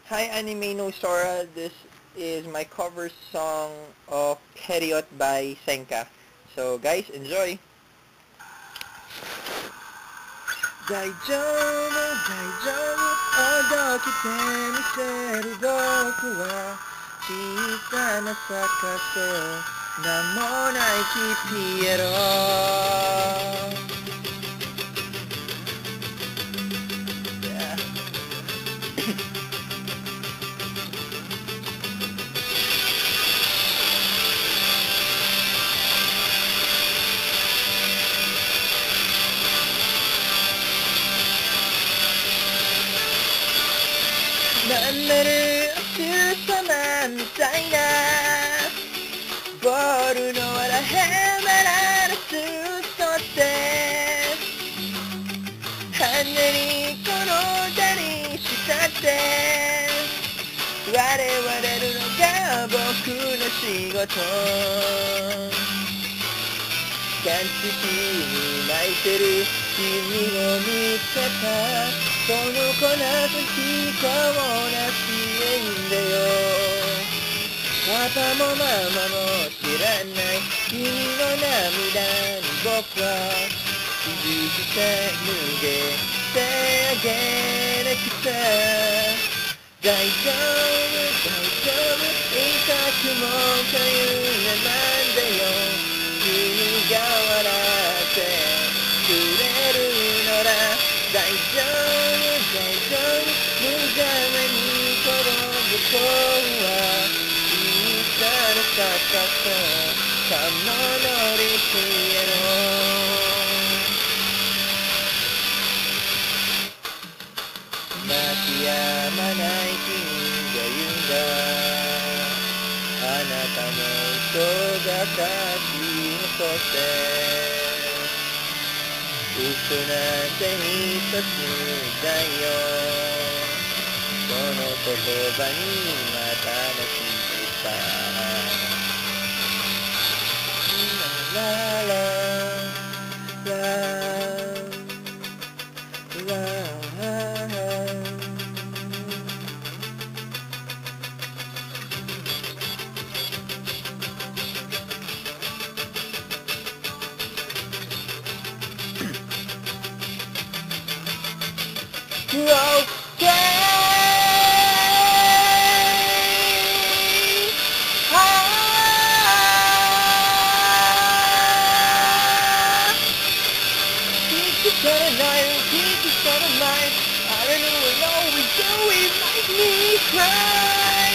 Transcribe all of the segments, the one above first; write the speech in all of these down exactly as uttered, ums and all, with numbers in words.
Hi Anime no Sora, this is my cover song of Perriot by Senka. So guys, enjoy! 大丈夫、大丈夫、おどけてみせる僕は小さな逆さ名もないキピエロなんなる王様みたいなボールのあらへんまらのスーッとって跳ねに転んだりしたって我々のが僕の仕事感激に泣いてる君を見つけたこの子なく飛行なしえんだよパパもママも知らない君の涙に僕は傷つけ脱げてあげなくちゃ大丈夫大丈夫痛くもかゆいまんだよ君が笑ってくれるなら大丈夫大丈夫無邪魔に転ぶ子は小さな逆ささも乗り消えろ泣き止まない君が言うんだあなたの嘘が立ち残って嘘なんて一つだよその言葉にまた泣きたラララララOkay. Ah. Keep it on a night, keep it on a night. I don't know what always do it make me cry.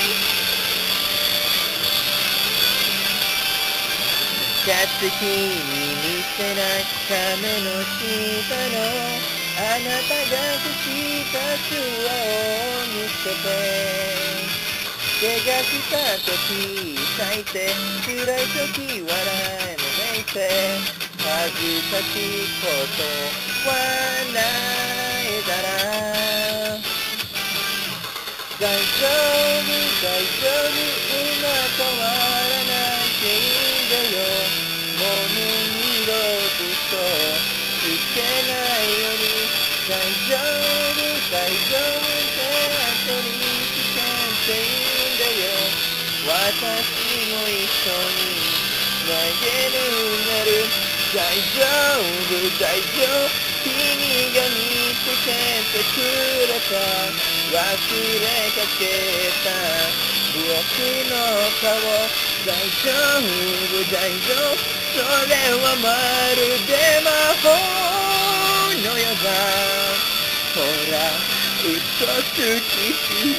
かつきに見せないための下のあなたがした素顔を見せて怪我した時咲いて辛い時笑いのめいて恥ずかしいことはないだら大丈夫大丈夫今変わらなきゃいいんだよもう二度とつけないように大丈夫大丈夫って後につけていいんだよ私も一緒に投げるなる大丈夫大丈夫君が見つけてくれた忘れかけた僕の顔大丈夫大丈夫それはまるで魔法のようだほら嘘つき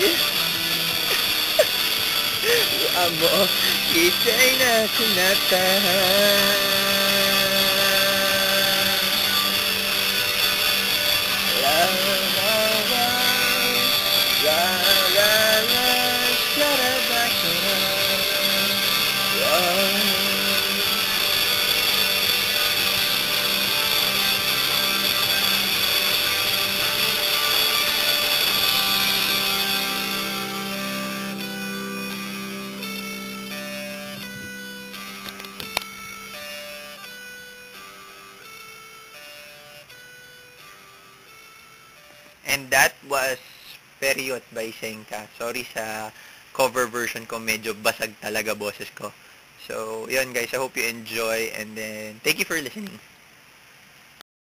あもう聞いていなくなったララララララシャラバシャラ And that was Perriot by Senka. Sorry sa cover version ko, medyo basag talaga boses ko. So, yun guys, I hope you enjoy and then thank you for listening.